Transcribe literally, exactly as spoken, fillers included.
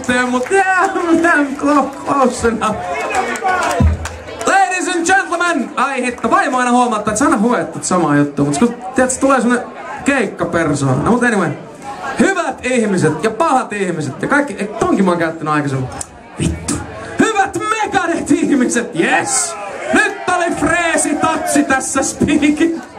suhteen, mut damn close enough. Ladies and gentlemen! Ai hitto, vaimo aina huomaattaa, että sä aina huettat samaa juttua, mut kun tiedät, tulee semmonen keikkapersoona. No mut anyway. Hyvät ihmiset ja pahat ihmiset ja kaikki, ei tonkin mä oon käyttänyt aikaisemmin. Vittu. Hyvät Megadeth ihmiset, yes! Nyt oli freesi tatsi tässä speaking.